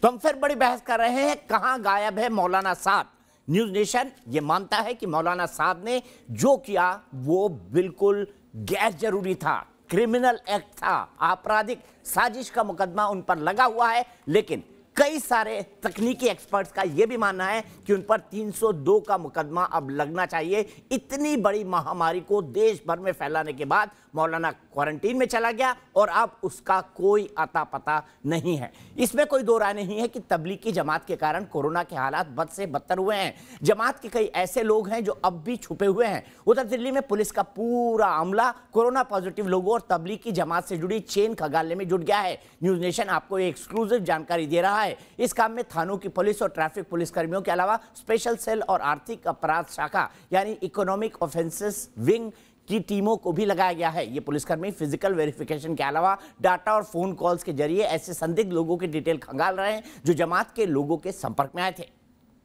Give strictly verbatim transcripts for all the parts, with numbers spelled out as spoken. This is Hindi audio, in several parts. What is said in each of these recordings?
तो हम फिर बड़ी बहस कर रहे हैं, कहां गायब है मौलाना साहब। न्यूज नेशन ये मानता है कि मौलाना साहब ने जो किया वो बिल्कुल गैर जरूरी था, क्रिमिनल एक्ट था, आपराधिक साजिश का मुकदमा उन पर लगा हुआ है। लेकिन कई सारे तकनीकी एक्सपर्ट्स का यह भी मानना है कि उन पर तीन सौ दो का मुकदमा अब लगना चाहिए। इतनी बड़ी महामारी को देश भर में फैलाने के बाद मौलाना क्वारंटीन में चला गया और अब उसका कोई अता पता नहीं है। इसमें कोई दो राय नहीं है कि तबलीगी जमात के कारण कोरोना के हालात बद से बदतर हुए हैं। जमात के कई ऐसे लोग हैं जो अब भी छुपे हुए हैं। उधर दिल्ली में पुलिस का पूरा अमला कोरोना पॉजिटिव लोगों और तबलीगी जमात से जुड़ी चेन खंगालने में जुट गया है। न्यूज नेशन आपको एक एक्सक्लूसिव जानकारी दे रहा है। इस काम में थानों की पुलिस और ट्रैफिक पुलिस कर्मियों के अलावा स्पेशल सेल और आर्थिक अपराध शाखा यानी इकोनॉमिक ऑफेंसेस विंग की टीमों को भी लगाया गया है। ये पुलिसकर्मी फिजिकल वेरिफिकेशन के अलावा डाटा और फोन कॉल्स के जरिए ऐसे संदिग्ध लोगों की डिटेल खंगाल रहे हैं जो जमात के लोगों के संपर्क में आए थे।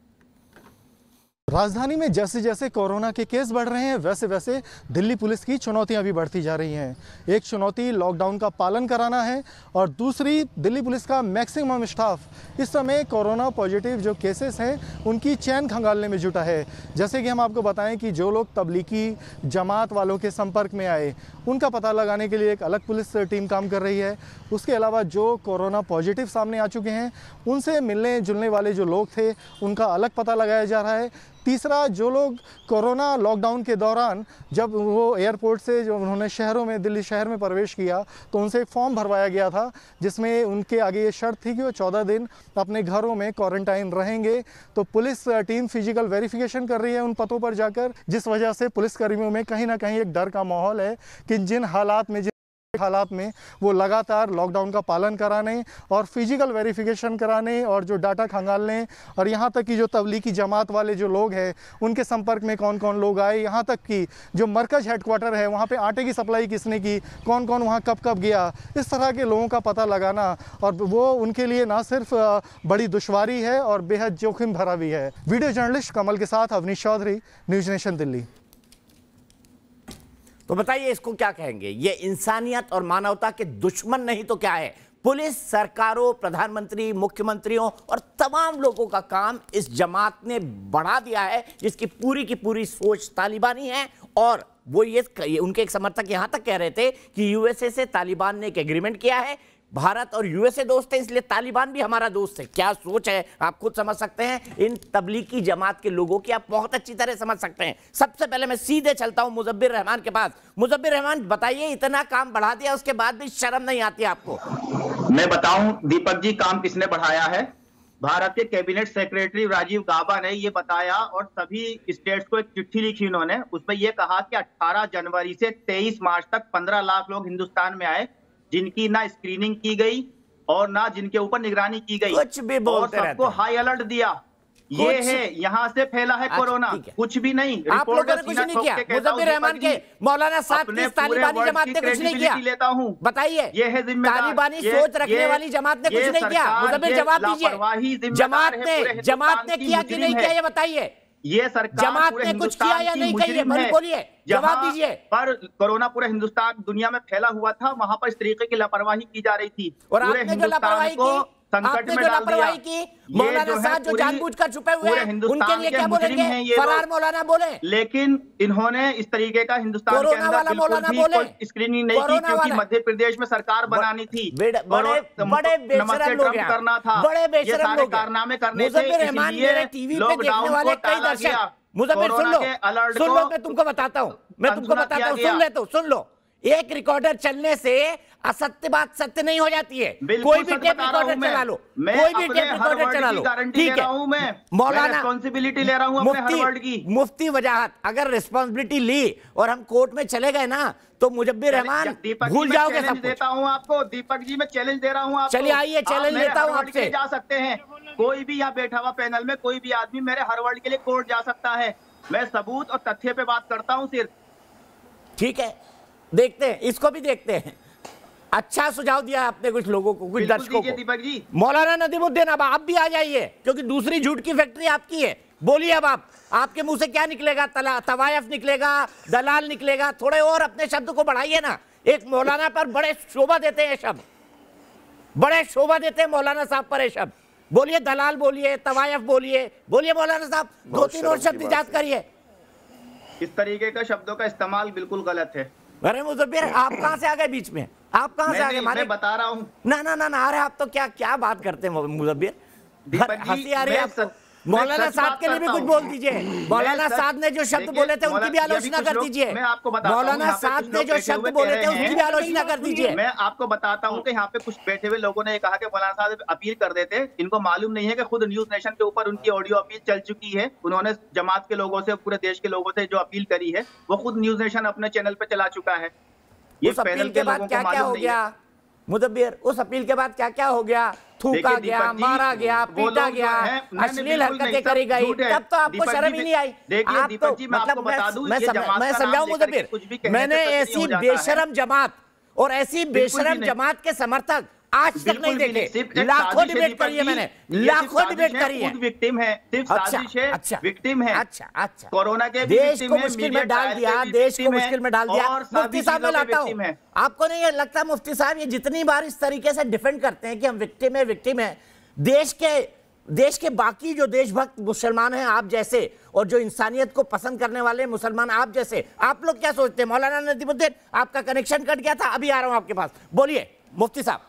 राजधानी में जैसे जैसे कोरोना के केस बढ़ रहे हैं वैसे वैसे दिल्ली पुलिस की चुनौतियां भी बढ़ती जा रही हैं। एक चुनौती लॉकडाउन का पालन कराना है और दूसरी दिल्ली पुलिस का मैक्सिमम स्टाफ इस समय कोरोना पॉजिटिव जो केसेस हैं उनकी चैन खंगालने में जुटा है। जैसे कि हम आपको बताएं कि जो लोग तबलीगी जमात वालों के संपर्क में आए उनका पता लगाने के लिए एक अलग पुलिस टीम काम कर रही है। उसके अलावा जो कोरोना पॉजिटिव सामने आ चुके हैं उनसे मिलने जुलने वाले जो लोग थे उनका अलग पता लगाया जा रहा है। तीसरा, जो लोग कोरोना लॉकडाउन के दौरान जब वो एयरपोर्ट से जो उन्होंने शहरों में दिल्ली शहर में प्रवेश किया तो उनसे एक फॉर्म भरवाया गया था जिसमें उनके आगे ये शर्त थी कि वो चौदह दिन अपने घरों में क्वारंटाइन रहेंगे। तो पुलिस टीम फिजिकल वेरिफिकेशन कर रही है उन पतों पर जाकर, जिस वजह से पुलिसकर्मियों में कहीं ना कहीं एक डर का माहौल है कि जिन हालात में हालात में वो लगातार लॉकडाउन का पालन कराने और फिजिकल वेरिफिकेशन कराने और जो डाटा खंगालने और यहाँ तक कि जो तबलीगी जमात वाले जो लोग हैं उनके संपर्क में कौन कौन लोग आए, यहाँ तक कि जो मरकज हेडक्वार्टर है वहाँ पे आटे की सप्लाई किसने की, कौन कौन वहाँ कब कब गया, इस तरह के लोगों का पता लगाना और वो उनके लिए ना सिर्फ बड़ी दुश्वारी है और बेहद जोखिम भरा भी है। वीडियो जर्नलिस्ट कमल के साथ अवनीश चौधरी, न्यूज नेशन दिल्ली। तो बताइए इसको क्या कहेंगे? ये इंसानियत और मानवता के दुश्मन नहीं तो क्या है? पुलिस, सरकारों, प्रधानमंत्री, मुख्यमंत्रियों और तमाम लोगों का काम इस जमात ने बढ़ा दिया है जिसकी पूरी की पूरी सोच तालिबानी है। और वो ये उनके एक समर्थक यहां तक कह रहे थे कि यूएसए से तालिबान ने एक एग्रीमेंट किया है, भारत और यूएसए दोस्त है इसलिए तालिबान भी हमारा दोस्त है। क्या सोच है आप खुद समझ सकते हैं। इन तबलीगी जमात के लोगों की आप बहुत अच्छी तरह समझ सकते हैं। सबसे पहले मैं सीधे चलता हूं मुजब्बिर रहमान के पास। मुजब्बिर रहमान, बताइए, इतना काम बढ़ा दिया उसके बाद भी शर्म नहीं आती आपको? मैं बताऊं दीपक जी, काम किसने बढ़ाया है? भारत के कैबिनेट सेक्रेटरी राजीव गाबा ने ये बताया और सभी स्टेट्स को एक चिट्ठी लिखी उन्होंने। उसमें यह कहा कि अठारह जनवरी से तेईस मार्च तक पंद्रह लाख लोग हिंदुस्तान में आए जिनकी ना स्क्रीनिंग की गई और ना जिनके ऊपर निगरानी की गई, कुछ भी बोलते और सबको हाई अलर्ट दिया। ये है यहाँ से फैला है कोरोना, कुछ भी नहीं। आप लोगों ने कुछ नहीं किया। मुजब्बिर रहमान के मौलाना साहब की तालिबानी जमात ने कुछ नहीं किया। लेता हूँ, बताइए, ये है जिम्मेदार। तालिबानी सोच रखने वाली जमात ने कुछ नहीं किया। मुजब्बिर जवाब दीजिए, जमात ने जमात ने किया कि नहीं किया ये बताइए। ये सरकार जमात ने कुछ किया या नहीं किया, बोलिए, जवाब दीजिए। पर कोरोना पूरे हिंदुस्तान दुनिया में फैला हुआ था, वहां पर इस तरीके की लापरवाही की जा रही थी और आपने जो लापरवाही की संकट में डाल दिया। की मौलाना साहब जो जानबूझकर छुपे हुए हैं उनके लिए क्या बोलेंगे? फरार मौलाना बोले, लेकिन इन्होंने इस तरीके का हिंदुस्तान के अंदर बिल्कुल भी स्क्रीनिंग नहीं की क्योंकि मध्य प्रदेश में सरकार बनानी थी, बड़े बड़े बेशरम लोग हैं, करना था, बड़े बेशरम लोग कारनामे करने थे। इसलिए टीवी पे देखने वाले कई दर्शक, मुजब्बिर सुन लो, सुन लो, मैं तुमको बताता हूँ, मैं तुमको बताता हूँ, सुन ले तो सुन लो। एक रिकॉर्डर चलने से असत्य बात सत्य नहीं हो जाती है। कोई भी टेप रिकॉर्डर चला लो, कोई भी टेप रिकॉर्डर चला लो, ठीक है। मौलाना रिस्पॉन्सिबिलिटी ले रहा हूं अपने हर वर्ड की। मुफ्ती वजाहत, अगर रिस्पॉन्सिबिलिटी ली और हम कोर्ट में चले गए ना तो मुजब्बिर रहमान भूल जाओगे सब कुछ। देता हूं आपको दीपक जी, मैं चैलेंज दे रहा हूं आपको। चलिए आइए, चैलेंज लेता हूं आपसे। जा सकते हैं, कोई भी यहाँ बैठा हुआ पैनल में कोई भी आदमी मेरे हर वर्ड के लिए कोर्ट जा सकता है। मैं सबूत और तथ्य पे बात करता हूँ सिर्फ, ठीक है। देखते हैं, इसको भी देखते हैं। अच्छा सुझाव दिया आपने कुछ लोगों को, कुछ दर्शकों को। दीपक जी, मौलाना नदीमुद्दीन, अब आप भी आ जाइए क्योंकि दूसरी झूठ की फैक्ट्री आपकी है। बोलिए अब आप, आपके मुंह से क्या निकलेगा? तला तवायफ निकलेगा, दलाल निकलेगा? थोड़े और अपने शब्द को बढ़ाइए ना। एक मौलाना पर बड़े शोभा देते हैं शब्द, बड़े शोभा देते हैं मौलाना साहब पर ये शब्द। बोलिए दलाल, बोलिए तवायफ, बोलिए बोलिए मौलाना साहब, दो तीन और शब्द इजाद करिए। इस तरीके का शब्दों का इस्तेमाल बिल्कुल गलत है। अरे मुजफ्फर, आप कहाँ से आ गए बीच में? आप कहाँ से आ गए? मैं बता रहा हूँ ना ना ना ना, अरे आप तो क्या क्या बात करते हैं मुजफ्फर, हंसी आ रही है आपको। मौलाना साहब के लिए भी कुछ बोल दीजिए। मौलाना साहब ने जो शब्द बोले थे उनकी भी आलोचना कर दीजिए। मौलाना साहब ने जो शब्द बोले थे उसकी भी आलोचना कर दीजिए। मैं आपको बताता हूँ कि यहाँ पे कुछ बैठे हुए लोगों ने कहा कि मौलाना साहब अपील कर देते, इनको मालूम नहीं है कि खुद न्यूज नेशन के ऊपर उनकी ऑडियो अपील चल चुकी है। उन्होंने जमात के लोगों से, पूरे देश के लोगों से जो अपील करी है वो खुद न्यूज नेशन अपने चैनल पे चला चुका है। ये अपील के बाद क्या क्या हो गया मुदब्बिर? उस अपील के बाद क्या क्या हो गया? थूका गया, मारा गया, पीटा गया, अश्लील हरकतें करी गई, तब तो आपको शर्म ही नहीं आई। आप तो मतलब मैं मैं समझाऊं मुदब्बिर, मैंने ऐसी बेशरम जमात और ऐसी बेशरम जमात के समर्थक आज तक नहीं देखे। लाखों डिबेट करी है मैंने, लाखों डिबेट करी है। विक्टिम है, सिर्फ साजिश है, अच्छा विक्टिम है। अच्छा अच्छा, कोरोना के देश को मुश्किल में डाल दिया, देश को मुश्किल में डाल दिया। मुफ्ती साहब मैं लाता हूँ, आपको नहीं ये लगता मुफ्ती साहब ये जितनी बार इस तरीके से डिफेंड करते हैं कि हम विक्टिम है विक्टिम है, देश के देश के बाकी जो देशभक्त मुसलमान हैं आप जैसे, और जो इंसानियत को पसंद करने वाले मुसलमान आप जैसे, आप लोग क्या सोचते हैं? मौलाना नदीमुद्दीन, आपका कनेक्शन कट गया था, अभी आ रहा हूं आपके पास, बोलिए मुफ्ती साहब।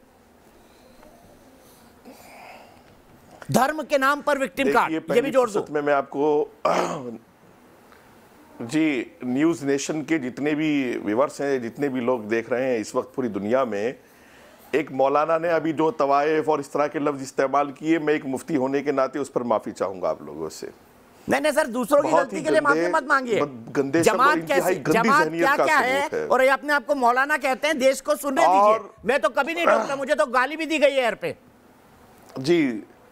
धर्म के नाम पर विक्टिम कार्ड, ये भी जोड़ दो। में मैं आपको जी न्यूज नेशन के जितने भी व्यूअर्स हैं, जितने भी लोग देख रहे हैं इस वक्त पूरी दुनिया में, एक मौलाना ने अभी जो तवायफ और इस तरह के लफ्ज इस्तेमाल किए, मैं एक मुफ्ती होने के नाते उस पर माफी चाहूंगा आप लोगों से। नहीं नहीं सर, दूसरों की गलती के लिए माफी मत मांगिए। गंदे जमात कैसी, जमात क्या क्या है, और ये अपने आप को मौलाना कहते हैं, देश को सुनने दीजिए। मैं तो कभी नहीं रोकता, मुझे तो गाली भी दी गई है एयर पे। जी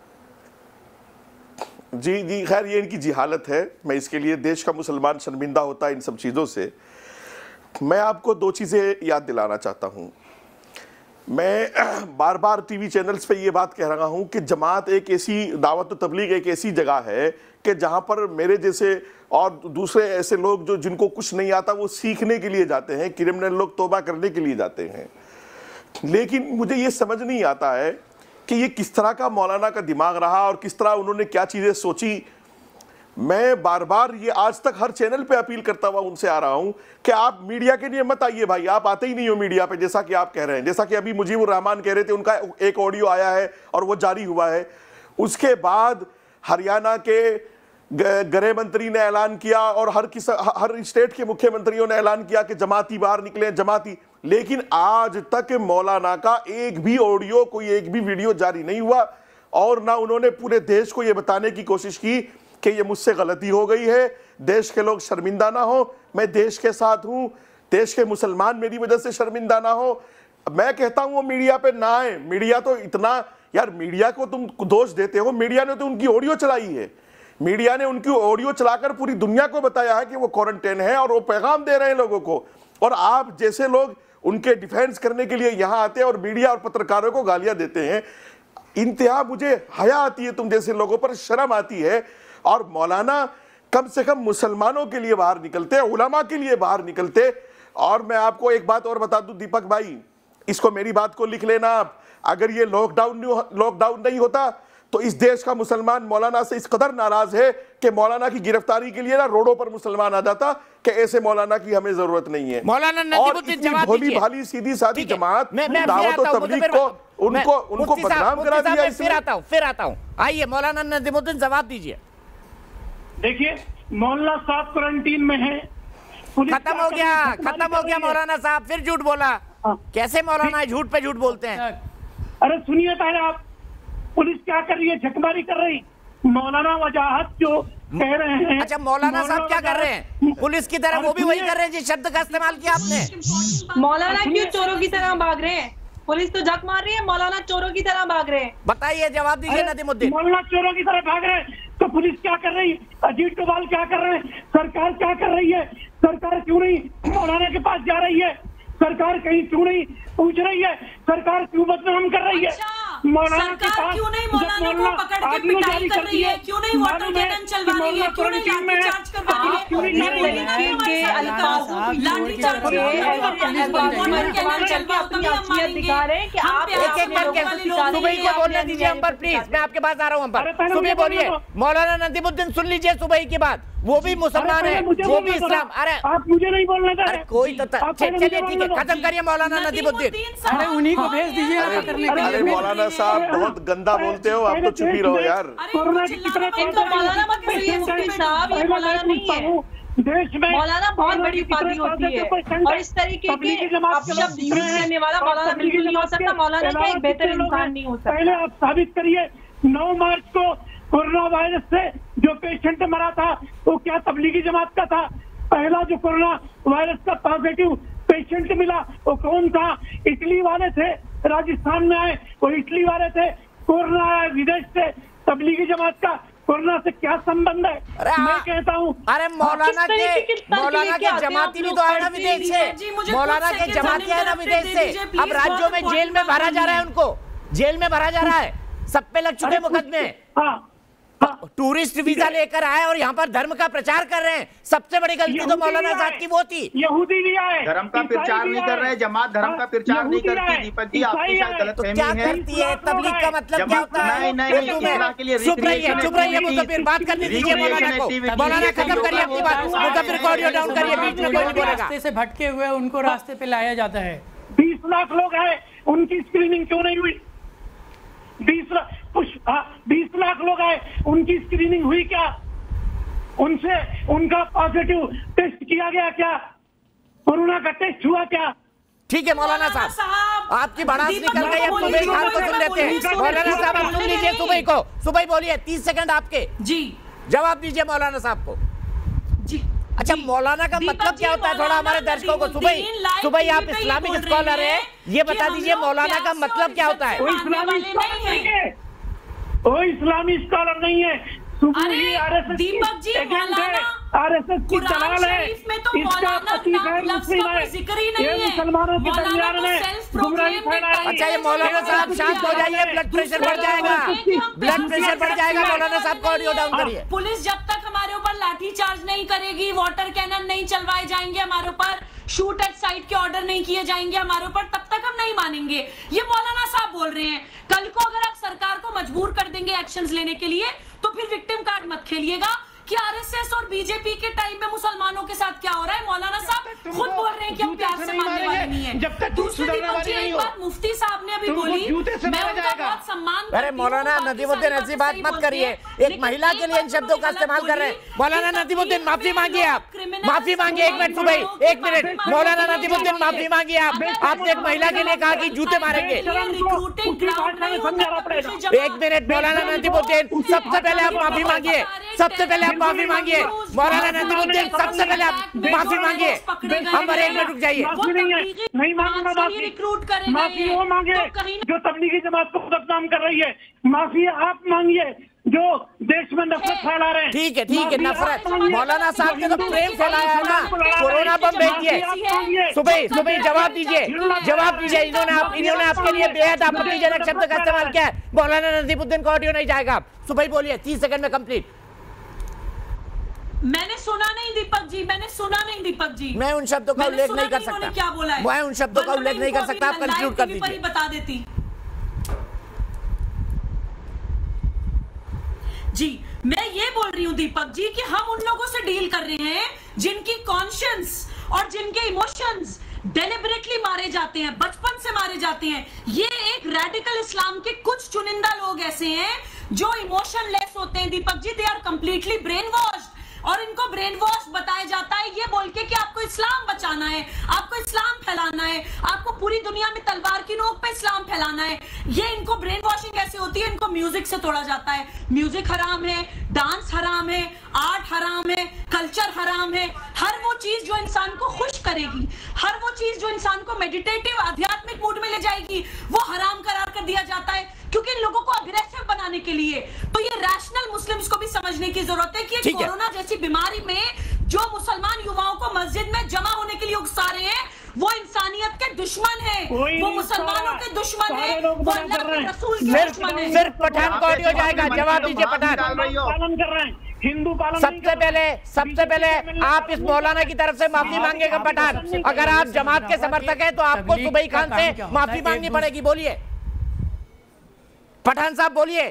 जी जी खैर ये इनकी जिहालत है, मैं इसके लिए देश का मुसलमान शर्मिंदा होता है इन सब चीज़ों से। मैं आपको दो चीज़ें याद दिलाना चाहता हूँ। मैं बार बार टीवी चैनल्स पे ये बात कह रहा हूँ कि जमात एक ऐसी दावत तबलीग एक ऐसी जगह है कि जहाँ पर मेरे जैसे और दूसरे ऐसे लोग जो जिनको कुछ नहीं आता वो सीखने के लिए जाते हैं, क्रिमिनल लोग तौबा करने के लिए जाते हैं। लेकिन मुझे ये समझ नहीं आता है कि ये किस तरह का मौलाना का दिमाग रहा और किस तरह उन्होंने क्या चीज़ें सोची। मैं बार बार ये आज तक हर चैनल पे अपील करता हुआ उनसे आ रहा हूं कि आप मीडिया के लिए मत आइए भाई, आप आते ही नहीं हो मीडिया पे, जैसा कि आप कह रहे हैं। जैसा कि अभी मुजीबुर रहमान कह रहे थे, उनका एक ऑडियो आया है और वो जारी हुआ है। उसके बाद हरियाणा के गृह मंत्री ने ऐलान किया और हर किस हर स्टेट के मुख्यमंत्रियों ने ऐलान किया कि जमाती बाहर निकले, जमाती। लेकिन आज तक मौलाना का एक भी ऑडियो, कोई एक भी वीडियो जारी नहीं हुआ, और ना उन्होंने पूरे देश को यह बताने की कोशिश की कि ये मुझसे गलती हो गई है, देश के लोग शर्मिंदा ना हो, मैं देश के साथ हूं, देश के मुसलमान मेरी वजह से शर्मिंदा ना हो। मैं कहता हूं वो मीडिया पे ना आए। मीडिया तो इतना, यार मीडिया को तुम दोष देते हो, मीडिया ने तो उनकी ऑडियो चलाई है, मीडिया ने उनकी ऑडियो चलाकर पूरी दुनिया को बताया है कि वो क्वारंटाइन है और वो पैगाम दे रहे हैं लोगों को। और आप जैसे लोग उनके डिफेंस करने के लिए यहां आते हैं और मीडिया और पत्रकारों को गालियां देते हैं। इंतहा मुझे हया आती है, तुम जैसे लोगों पर शर्म आती है। और मौलाना कम से कम मुसलमानों के लिए बाहर निकलते, उलमा के लिए बाहर निकलते। और मैं आपको एक बात और बता दूं दीपक भाई, इसको मेरी बात को लिख लेना आप, अगर ये लॉकडाउन लॉकडाउन नहीं होता तो इस देश का मुसलमान मौलाना से इस कदर नाराज है कि मौलाना की गिरफ्तारी के लिए ना रोडों पर मुसलमान आ जाता कि ऐसे मौलाना की हमें जरूरत नहीं है। मौलाना नदीमुद्दीन जवाब भोली भाली सीधी सादी जमात दावत और तबलीग को उनको उनको बदनाम करा दिया। फिर आता हूं फिर आता हूं आइए मौलाना नदीमुद्दीन जवाब दीजिए। देखिए मौलाना साहब क्वारंटीन में है, खत्म हो गया खत्म हो गया मौलाना साहब फिर झूठ बोला। कैसे मौलाना झूठ पे झूठ बोलते हैं? अरे सुनिए पहले आप, पुलिस क्या कर रही है? झकमारी कर रही। मौलाना वजाहत जो कह रहे हैं। अच्छा मौलाना साहब क्या कर रहे हैं? पुलिस की तरह वो भी वही कर रहे हैं जिस शब्द का इस्तेमाल किया आपने। मौलाना क्यों चोरों की तरह भाग रहे हैं? पुलिस तो झक मार रही है, मौलाना चोरों की तरह भाग रहे हैं। बताइए जवाब दीजिए नदीमुद्दीन। मौलाना चोरों की तरह भाग रहे हैं तो पुलिस क्या कर रही है? अजीत डोभाल क्या कर रहे हैं? सरकार क्या कर रही है? सरकार क्यों नहीं मौलाना के पास जा रही है? सरकार कहीं क्यों नहीं पूछ रही है? सरकार क्यों बदनाम कर रही है? मौलाना के सरकार पास क्यों नहीं जब मौलाना को मौलाना पकड़ के आर्मी पिटाई जारी कर करती रही है, है, क्यों नहीं वाटर मालूम है कैनन कि चलवा रही है, मौलाना क्यों नहीं क्वारंटीन में लाठी चार्ज करवा रही है, क्यों नहीं ये कर बोलिए ना रही है? कि हमारे साथ लाठी चार्ज के वाटर कैनन चलवाओ तभी हम मारेंगे। दिखा रहे हैं कि हम आप पे एक एक आप करके लोगों वाले लोग सुबह नहीं को हैं, बोलने आप दीजिए हम पर, प्लीज मैं आपके पास आ रहा हूँ हम अरे पर। पहले सुबह मुझे बोलिए, बोलने दो। मौलाना नदीमुद्दीन सुन लीजिए सुबह की बात, वो भी मुसलमान अरे है, पहले मुझे वो बोलने भी दो इस्लाम। ना। अरे आप मुझे नहीं बोलने दे अरे रहे। कोई तो आप चलिए पहले मुझे ठीक है, बोलने दो। खत्म करिए मौलाना नदीमुद्दीन। अरे उन्हीं को भेज दीजिए अरे, करने के अरे लिए। मौलाना साहब बहुत गंदा बोलते हो, आप तो चुप ही रहो यार। कोरोना के कितने इनको मौलाना मत कहिए मुफ्ती साहब, ये मौलाना नहीं है। देश में मौलाना बहुत बड़ी उपाधि होती है और इस तरीके के अपशब्द यूज करने वाला मौलाना बिल्कुल नहीं हो सकता। मौलाना का एक बेहतर इंसान नहीं हो सकता। पहले आप साबित करिए, नौ मार्च को कोरोना वायरस से जो पेशेंट मरा था वो क्या तबलीगी जमात का था? पहला जो कोरोना वायरस का पॉजिटिव पेशेंट मिला वो कौन था? इटली वाले थे, राजस्थान में आए वो इटली वाले थे। कोरोना आया विदेश से, तबलीगी जमात का कोरोना से क्या संबंध है? अरे मैं आ- कहता हूँ अरे मौलाना किस तरीके के के तर्क मौलाना लेके के आते हैं जमाती आप भी लोग? तो आए ना और विदेश जी, से, जी, मुझे मौलाना खुद के से जमाती आए ना अपडेट विदेश दे से। दीजिए, अब प्लीज, राज्यों में बहुत जेल में भरा जा रहा है उनको, जेल में भरा जा रहा है, सब पे लग चुके अरे मुकदमे। हाँ हाँ टूरिस्ट वीजा लेकर आए और यहाँ पर धर्म का प्रचार कर रहे हैं। सबसे बड़ी गलती तो यहूदी मौलाना भी साहब आए। की वो थी। यहूदी भी आए, धर्म का ईसाई प्रचार भी नहीं आए। कर रहे, जमात धर्म का प्रचार नहीं यहूदी करती। आए, दीपक जी आपकी ईसाई शायद आए। गलत तो फहमी क्या है। करती है तबलीग का मतलब क्या जमात- होता है? नहीं, नहीं, ये नहीं, तुम्हें- इस्लाह के लिए चुप रहिए, recreation चुप रहिए activity- मुकब्बिर, बात करने दीजिए मौलाना को। recreation activity- मौलाना खत्म करिए अपनी बात, मुकब्बिर को ऑडियो डाउन करिए, बीच में कोई नहीं बोलेगा। रास्ते से भटके हुए उनको रास्ते पे लाया जाता है। बीस लाख लोग आए, उनकी स्क्रीनिंग क्यों नहीं हुई? बीस लाख बीस लाख लोग आए, उनकी स्क्रीनिंग हुई क्या? उनसे उनका पॉजिटिव टेस्ट किया गया क्या? कोरोना का टेस्ट हुआ क्या? ठीक है मौलाना मौलाना साहब, साहब, आपकी भड़ास दीपक निकल गई, अब बोलिए, सुबह खान को बोलिए, सुन लेते हैं। बोलिए, मौलाना साहब आप सुन बोलिए, लीजिए नहीं। सुबह को, सुबह बोलिए, तीस सेकंड आपके, जी जवाब दीजिए मौलाना साहब को। जी अच्छा जी। मौलाना का दीपक मतलब जी, क्या होता है, थोड़ा मौलाना हमारे दर्शकों को नदीमुद्दीन सुबह लाइव सुबह टीवी आप पे ये इस्लामिक बोल रही स्कॉलर हैं है, ये कि बता हम दीजिए लोग मौलाना का प्यार से मतलब और क्या होता है? वो इज्जत से इस्लामी मानने वाले स्कॉलर नहीं नहीं हैं। है, वो इस्लामी स्कॉलर नहीं है। सुबह अरे, ही आरएसएस की दीपक जी, एजेंट है, मौलाना, आरएसएस की कुरान दलाल है। शरीफ में तो इसका मौलाना पति नाम गैर लफ्ज मुस्लिम का है। कोई जिक्र ही नहीं ये है। मुसलमानों के मौलाना दरमियान तो में self गुमराही proclaimed फैला रहे हैं। अच्छा ये मौलाना साहब शांत हो जाइए, ब्लड प्रेशर बढ़ जाएगा, ब्लड प्रेशर बढ़ जाएगा। मौलाना साहब को ऑडियो डाउन करिए। पुलिस जब तक हमारे ऊपर लाठी चार्ज नहीं करेगी, वाटर कैनन नहीं चलवाए जाएंगे हमारे ऊपर, शूट एट साइट के ऑर्डर नहीं किए जाएंगे हमारे ऊपर, तब तक हम नहीं मानेंगे। ये मौलाना साहब बोल रहे हैं। कल को अगर आप सरकार को मजबूर कर देंगे एक्शंस लेने के लिए, तो फिर विक्टिम कार्ड मत खेलिएगा कि आरएसएस और बीजेपी के टाइम में मुसलमानों के साथ क्या हो रहा है। मौलाना साहब खुद बोल रहे हैं कि हम प्यार से मानने वाले नहीं है। जब तक दूसरी सुधरने दीपक जी, वाली नहीं एक हो। बात मुफ्ती साहब ने अभी तुमको बोली, जूते से मैं मारा उनका जाएगा। बहुत सम्मान अरे करती हूँ, मौलाना बाकी नदीमुद्दीन सारी ऐसी बातें बात सही मत बोलते करिए, हैं। एक लेकिन महिला के लिए इन बात शब्दों का उन्होंने इस्तेमाल कर रहे हैं। गलत मौलाना बोली नदीमुद्दीन कि माफी मांगिए आप, criminals, माफी मांगिए, एक मिनट सुबह, एक मिनट मौलाना नदीमुद्दीन माफी मांगिए आप। आपने एक महिला के लिए कहा कि जूते मारेंगे। एक मिनट मौलाना नदीमुद्दीन, सबसे पहले आप माफी मांगिए, सबसे पहले आप माफी मांगिए। मौलाना नदीमुद्दीन सबसे पहले आप माफी मांगिए। हम पर एक मिनट रुक जाइए। माफी नहीं है, नहीं मांगूंगा माफी। रिक्रूट करें माफी वो मांगे जो तबलीगी जमात को बदनाम कर रही है, माफी आप मांगिए जो देश में नफरत फैला रहे हैं। ठीक है ठीक है, माफी नफरत आप मांगिए। मौलाना साहब ने तो प्रेम फैलाया है ना, कोरोना बम भेज दिए। सुबह सुबह जवाब दीजिए, जवाब दीजिए। इन्होंने आप इन्होंने आपके लिए बेहद आपत्तिजनक शब्द का इस्तेमाल किया है। मौलाना नदीमुद्दीन का ऑडियो नहीं जाएगा, आप सुबह बोलिए, तीस सेकंड में कंप्लीट। मैंने सुना नहीं दीपक जी, मैंने सुना नहीं दीपक जी। मैं उन शब्दों का मैंने उल्लेख सुना नहीं कर उन्होंने सकता, क्या बोला है। मैं उन शब्दों का वरना उल्लेख मैं नहीं कर इनको सकता। आप अभी कंक्लूड लाइव कर टीवी पर ही दीजिए। बता देती। जी मैं ये बोल रही हूँ दीपक जी कि हम उन लोगों से डील कर रहे हैं जिनकी कॉन्शियंस और जिनके इमोशंस डेलिबरेटली मारे जाते हैं, बचपन से मारे जाते हैं। ये एक रेडिकल इस्लाम के कुछ चुनिंदा लोग ऐसे हैं जो इमोशनलेस होते हैं Deepak ji, they are completely brain washed, और इनको ब्रेन वॉश बताया जाता है ये बोल के कि आपको इस्लाम बचाना है, आपको इस्लाम फैलाना है, आपको पूरी दुनिया में तलवार की नोक पे इस्लाम फैलाना है। ये इनको ब्रेन वॉशिंग ऐसे होती है, इनको म्यूजिक से तोड़ा जाता है। म्यूजिक हराम है, डांस हराम है, आर्ट हराम है, कल्चर हराम है। हर वो चीज जो इंसान को खुश करेगी, हर वो चीज जो इंसान को मेडिटेटिव आध्यात्मिक मूड में ले जाएगी, वो हराम करार कर दिया जाता है, क्योंकि इन लोगों को अग्रेसिव बनाने के लिए। तो ये रैशनल मुस्लिम्स को भी समझने की जरूरत है कि कोरोना जैसी बीमारी में जो मुसलमान युवाओं को मस्जिद में जमा होने के लिए उकसा रहे हैं, वो इंसानियत के दुश्मन दुश्मन है, कोई वो नहीं मुसलमानों छोड़ा। के दुश्मन है, सारे लोग वो बयान अल्लाह कर रहे के हैं। रसूल के सिर्फ दुश्मन है। सिर्फ पठान को ऑडियो जाएगा, जवाब दीजिए पठान। पालन कर रहे हैं, हिंदू पालन नहीं सबसे कर रहे पहले हैं। सबसे पहले आप इस मौलाना की तरफ से माफी मांगेगा पठान। अगर आप जमात के समर्थक हैं तो आपको सुबई खान से माफी मांगनी पड़ेगी। बोलिए पठान साहब, बोलिए।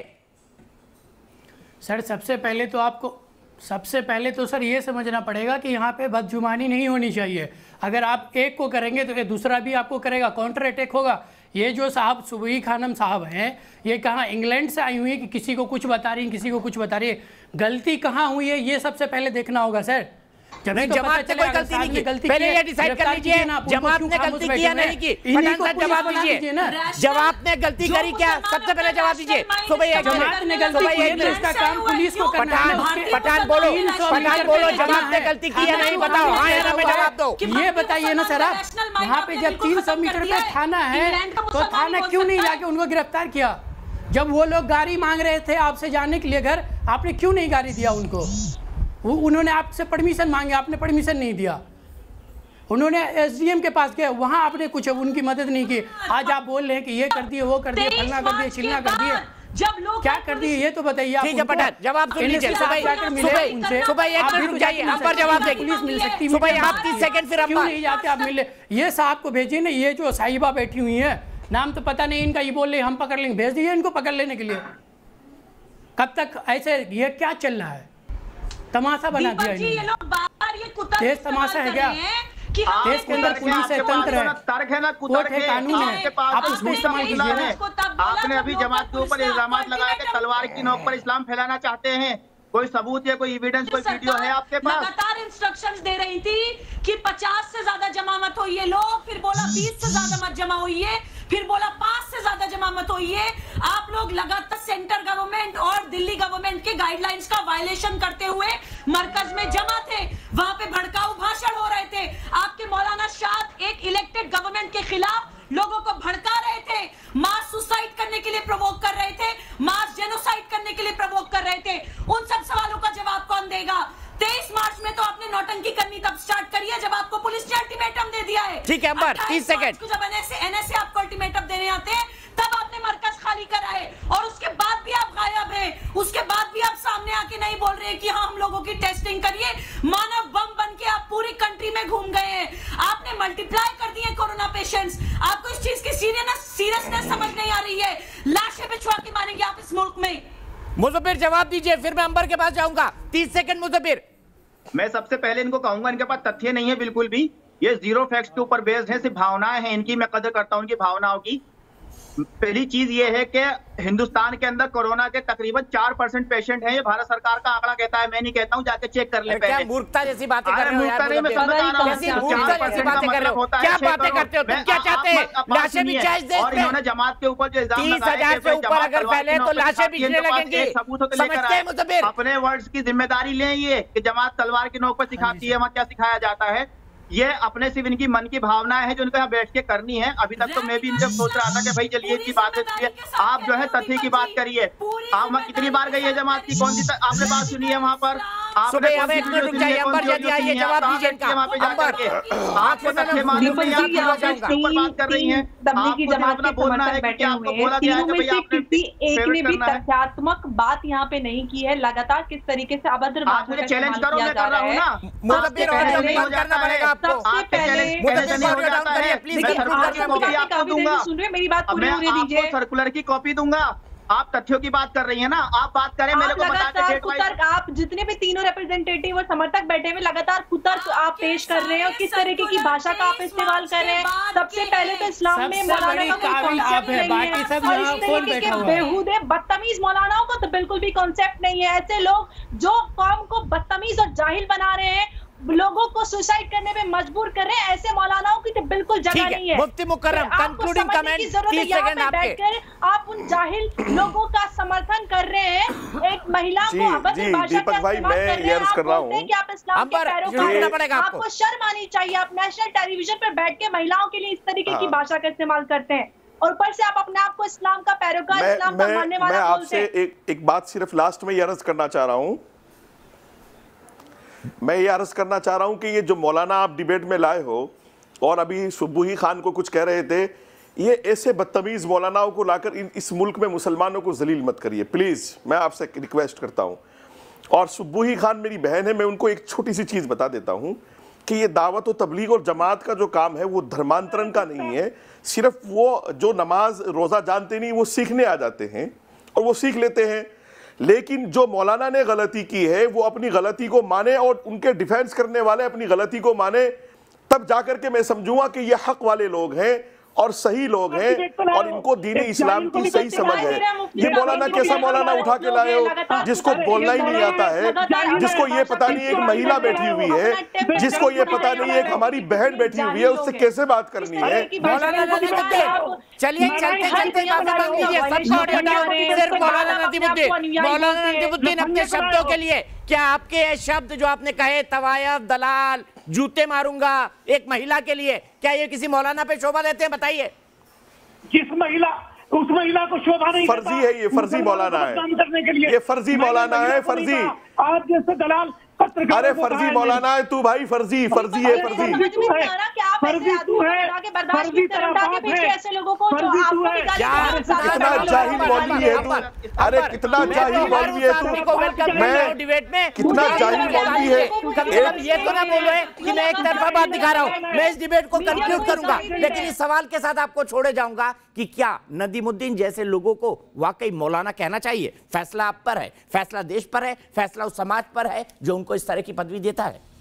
सर सबसे पहले तो आपको सबसे पहले तो सर ये समझना पड़ेगा कि यहाँ पे बदजुबानी नहीं होनी चाहिए। अगर आप एक को करेंगे तो ये दूसरा भी आपको करेगा, काउंटर अटैक होगा। ये जो साहब सुबई खानम साहब हैं, ये कहाँ इंग्लैंड से आई हुई है कि किसी को कुछ बता रही है, किसी को कुछ बता रही है। गलती कहाँ हुई है ये सबसे पहले देखना होगा सर। जब नहीं, तो जमात ने कोई गलती नहीं की। पहले ये डिसाइड कर लीजिए जमात ने गलती की या नहीं की। पठान साहब जवाब दीजिए, जवाब ने गलती करी क्या? सबसे पहले जवाब दीजिए। सुबह एक जमात ने गलती की है तो इसका काम पुलिस को करना है। पठान पठान बोलो, पठान बोलो, जमात ने गलती की या नहीं बताओ। हाँ या ना में जवाब दो। ये बताइए ना सर आप, वहाँ पे जब तीन सौ मीटर पे थाना है तो थाना क्यों नहीं जाके उनको गिरफ्तार किया? जब वो लोग गाड़ी मांग रहे थे आपसे जाने के लिए घर, आपने क्यों नहीं गाड़ी दिया उनको? वो उन्होंने आपसे परमिशन मांगे, आपने परमिशन नहीं दिया। उन्होंने एसडीएम के पास गए, वहां आपने कुछ उनकी मदद नहीं की। आज आप बोल रहे हैं कि ये कर दिए, वो कर दिए, फलना कर दिए, चिल्ला कर दिए। जब लोग क्या कर दिए ये तो बताइए आप। ठीक है पठान, जवाब सुन लीजिए। सुबह उनसे सुबह एक मिनट रुक जाइए, अंबर जवाब देगी। पुलिस मिल सकती है। सुबह आप तीस सेकंड फिर क्यों अंबर। नहीं जाते आप मिले? ये साहब को भेजिए ना, ये जो साहिबा बैठी हुई है, नाम तो पता नहीं इनका, ये बोल रहे हम पकड़ लेंगे, भेज दीजिए इनको पकड़ लेने के लिए। कब तक ऐसे ये क्या चल रहा है? तमाशा बना दिया जी, ये लोग बाहर ये कुत्ता देश तमाशा है क्या? कि देश के अंदर पुलिस है, तंत्र है, तर्क है ना, कोर्ट है, कानून है, आप उसमें इस्तेमाल कीजिए ना। आपने अभी जमात के ऊपर इल्जाम लगाए कि तलवार की नोक पर इस्लाम फैलाना चाहते हैं। कोई सबूत या कोई एविडेंस, कोई वीडियो है आपके पास? लगातार इंस्ट्रक्शंस दे रही थी कि पचास से ज्यादा जमा मत होइए लोग, फिर बोला बीस से ज्यादा मत जमा होइए, फिर बोला पांच से ज्यादा जमा मत होइए। आप लोग लगातार सेंटर गवर्नमेंट और दिल्ली गवर्नमेंट के गाइडलाइंस का वायलेशन करते हुए मरकज में जमा थे, वहां पे भड़काऊ भाषण हो रहे थे। आपके मौलाना शाद एक इलेक्टेड गवर्नमेंट के खिलाफ लोगों को भड़का रहे थे, मास सुसाइड करने के लिए प्रवोक कर रहे थे, मास जेनोसाइड करने के लिए प्रवोक कर रहे थे। उन सब सवालों का जवाब कौन देगा? तेईस मार्च में तो आपने नौटंकी करनी तब स्टार्ट करी है जब आपको पुलिस ने अल्टीमेटम दे दिया है। ठीक है अंबर, तीस सेकंड। जब एनएसए एनएसए आपको अल्टीमेटम देने आते हैं तब आपने मरकज खाली करा है, और उसके बाद भी आप गायब हैं। उसके बाद भी आप सामने आके नहीं बोल रहे कि हाँ हम लोगों की टेस्टिंग करिए। मानव बम बन के आप पूरी कंट्री में घूम गए हैं। आपने मल्टीप्लाई कर दिए कोरोना पेशेंट्स। आपको इस चीज की सीरियसनेस सीरियसनेस समझ नहीं आ रही है। लाशें बिछवा के मारेंगे आप इस मुल्क में। मुजफ्फर जवाब दीजिए, फिर मैं अंबर के पास जाऊंगा। तीस सेकंड मुजफ्फर। मैं सबसे पहले इनको कहूंगा, इनके पास तथ्य नहीं है बिल्कुल भी। ये जीरो फैक्ट्स के ऊपर बेस्ड है, सिर्फ भावनाएं हैं इनकी। मैं कदर करता हूं इनकी भावनाओं की। पहली चीज ये है कि हिंदुस्तान के अंदर कोरोना के तकरीबन चार परसेंट पेशेंट हैं। ये भारत सरकार का आंकड़ा कहता है, मैं नहीं कहता हूं, जाके चेक कर ले क्या पहले। मूर्खता जैसी बातें कर रहे हो यार? नहीं, मैं समझ आ रहा हूं। कैसी मूर्खता जैसी बातें कर रहे हो? क्या बातें करते हो तुम? क्या चाहते हैं? लाशें बिछाए इस देश और में? इन्होंने जमात के ऊपर जो इल्जाम तीस हजार से ऊपर अगर फैले तो लाशें बिछने लगेंगी। समझते हैं मुजफ्फर? अपने वर्ड्स की जिम्मेदारी लें ये कि जमात तलवार की नोक पर सिखाती है, वहां क्या सिखाया जाता है। ये अपने सिर्फ इनकी मन की भावना है जो इनको यहाँ बैठ के करनी है। अभी तक तो मैं भी इनसे सोच रहा था कि भाई चलिए इनकी बात है, आप जो है तथ्य की बात करिए। आप वहाँ कितनी बार गई है जमात की, कौन सी आपने बात सुनी है वहाँ पर? आपने सुबह एक मिनट रुक जाइए, अंबर जल्दी आइए, जवाब दीजिए इनका। वहाँ पे जाकर के आपको तथ्य मालूम नहीं, आप ऊपर बात कर रही हैं। तबलीगी जमात के समर्थक बैठे हुए हैं, तीनों में से किसी एक ने भी तथ्यात्मक बात यहाँ पे नहीं की है। लगातार किस तरीके से अभद्र आप मुझे चैलेंज करो, मैं कर रहा हूँ ना। मुजफ्फर और जल्दी बात करना पड़ेगा आपको। सबसे पहले सुन रहे, मेरी बात पूरी होने दीजिए। सर्कुलर की कॉपी दूंगा। आप तथ्यों की बात कर रही हैं ना, आप बात करें, मेरे को बता के डेट वाइज। आप जितने भी तीनों रिप्रेजेंटेटिव और समर्थक बैठे हुए लगातार कुतर्क आप पेश कर रहे हैं और किस तरीके की भाषा का आप इस्तेमाल कर रहे हैं। सबसे पहले तो इस्लाम में मौलाना का कोई कॉन्सेप्ट नहीं है, और इस तरीके के बेहुदे बदतमीज मौलानाओं को तो बिल्कुल भी कॉन्सेप्ट नहीं है। ऐसे लोग जो कौम को बदतमीज और जाहिल बना रहे हैं, लोगों को सुसाइड करने में मजबूर कर रहे हैं, ऐसे मौलानाओं की तो बिल्कुल जगह नहीं है। मुफ्ती मुकर्रम कंक्लूडिंग कमेंट, तीस सेकंड आपके। आप उन जाहिल लोगों का समर्थन कर रहे हैं, एक महिला को अभद्र भाषा का इस्तेमाल कर रहे हैं। आप बोलते हैं कि आप इस्लाम के पैरोकार हैं, आपको शर्म आनी चाहिए। आप नेशनल टेलीविजन पर बैठ के महिलाओं के लिए इस तरीके की भाषा का इस्तेमाल करते हैं, और ऊपर से आप अपने आप को इस्लाम का पैरोकार, इस्लाम का मानने वाला बोलते हैं। मैं आपसे एक बात सिर्फ लास्ट में ये अर्ज करना चाह रहा हूं, मैं ये अर्ज करना चाह रहा हूं कि ये जो मौलाना आप डिबेट में लाए हो, और अभी सुबुही खान को कुछ कह रहे थे, ये ऐसे बदतमीज मौलानाओं को लाकर इन इस मुल्क में मुसलमानों को जलील मत करिए प्लीज, मैं आपसे रिक्वेस्ट करता हूं। और सुबुही खान मेरी बहन है, मैं उनको एक छोटी सी चीज बता देता हूं कि ये दावत और तबलीग और जमात का जो काम है वो धर्मांतरण का नहीं है। सिर्फ वो जो नमाज रोजा जानते नहीं वो सीखने आ जाते हैं और वो सीख लेते हैं, लेकिन जो मौलाना ने गलती की है वो अपनी गलती को माने और उनके डिफेंस करने वाले अपनी गलती को माने, तब जाकर के मैं समझूंगा कि ये हक वाले लोग हैं और सही लोग हैं और इनको दीन इस्लाम की सही समझ है। ये मौलाना कैसा मौलाना उठा के लाए हो जिसको बोलना ही नहीं आता है, जिसको ये पता नहीं एक महिला बैठी हुई है, जिसको ये पता नहीं एक हमारी बहन बैठी हुई है, उससे कैसे बात करनी है। चलिए चलते चलते मौलाना नदीमुद्दीन, मौलाना नदीमुद्दीन अपने शब्दों के लिए, क्या आपके ये शब्द जो आपने कहे तवायफ, दलाल, जूते मारूंगा एक महिला के लिए, क्या ये किसी मौलाना पे शोभा देते हैं? बताइए। जिस महिला उस महिला को शोभा नहीं फर्जी है, ये फर्जी मौलाना है, ये फर्जी मौलाना है, फर्जी। आप जैसे दलाल अरे फर्जी मौलाना है तू भाई, फर्जी फर्जी है, फर्जी फर्जी तू है, फर्जी तू है, फर्जी ऐसे लोगों को कितना जाहिल मौलवी है तू, अरे कितना जाहिल मौलवी है तू, मैं डिबेट में कितना जाहिल मौलवी है। ये तो ना बोलो है कि मैं एक तरफा बात दिखा रहा हूँ। मैं इस डिबेट को कंक्लूड करूंगा, लेकिन इस सवाल के साथ आपको छोड़े जाऊंगा कि क्या नदीमुद्दीन जैसे लोगों को वाकई मौलाना कहना चाहिए? फैसला आप पर है, फैसला देश पर है, फैसला उस समाज पर है जो उनको इस तरह की पदवी देता है।